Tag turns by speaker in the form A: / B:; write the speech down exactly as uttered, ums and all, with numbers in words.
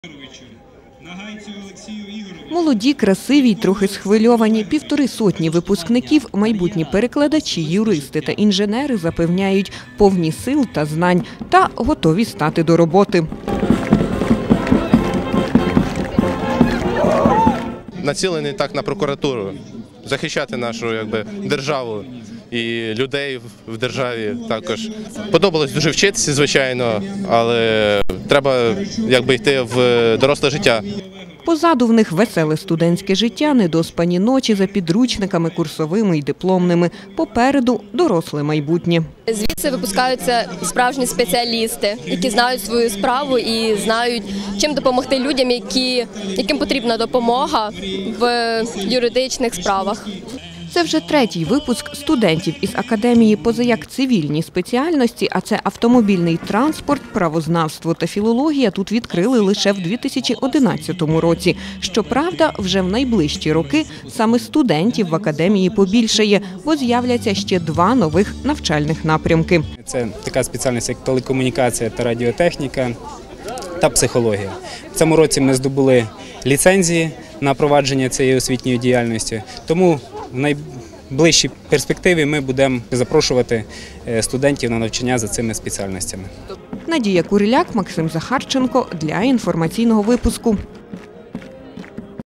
A: Молоді, красиві й трохи схвильовані. Півтори сотні випускників, майбутні перекладачі, юристи та інженери запевняють повні сил та знань та готові стати до роботи.
B: Націлений так на прокуратуру, захищати нашу якби, державу і людей в державі також. Подобалось дуже вчитися, звичайно, але треба якби, йти в доросле життя.
A: Позаду в них веселе студентське життя, недоспані ночі за підручниками, курсовими і дипломними. Попереду – доросле майбутнє.
C: Звідси випускаються справжні спеціалісти, які знають свою справу і знають, чим допомогти людям, які, яким потрібна допомога в юридичних справах.
A: Це вже третій випуск студентів із академії позаяк цивільні спеціальності, а це автомобільний транспорт, правознавство та філологія тут відкрили лише в дві тисячі одинадцятому році. Щоправда, вже в найближчі роки саме студентів в академії побільшає, бо з'являться ще два нових навчальних напрямки.
D: Це така спеціальність, як телекомунікація та радіотехніка та психологія. В цьому році ми здобули ліцензії на провадження цієї освітньої діяльності, тому в найближчій перспективі ми будемо запрошувати студентів на навчання за цими спеціальностями.
A: Надія Куриляк, Максим Захарченко для інформаційного випуску.